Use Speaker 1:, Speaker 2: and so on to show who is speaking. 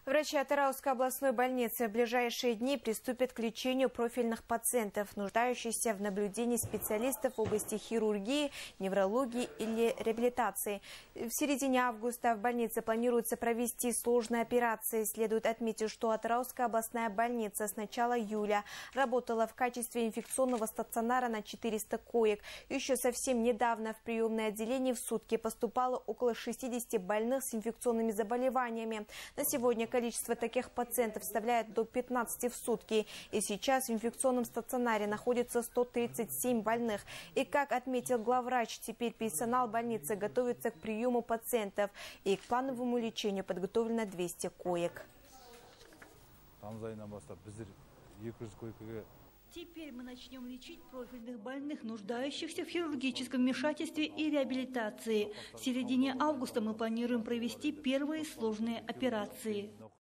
Speaker 1: Врачи Атырауской областной больницы в ближайшие дни приступят к лечению профильных пациентов, нуждающихся в наблюдении специалистов в области хирургии, неврологии или реабилитации. В середине августа в больнице планируется провести сложные операции. Следует отметить, что Атырауская областная больница с начала июля работала в качестве инфекционного стационара на 400 коек. Еще совсем недавно в приемное отделение в сутки поступало около 60 больных с инфекционными заболеваниями. На сегодня количество таких пациентов составляет до 15 в сутки. И сейчас в инфекционном стационаре находится 137 больных. И, как отметил главврач, теперь персонал больницы готовится к приему пациентов. И к плановому лечению подготовлено 200 коек.
Speaker 2: Теперь мы начнем лечить профильных больных, нуждающихся в хирургическом вмешательстве и реабилитации. В середине августа мы планируем провести первые сложные операции.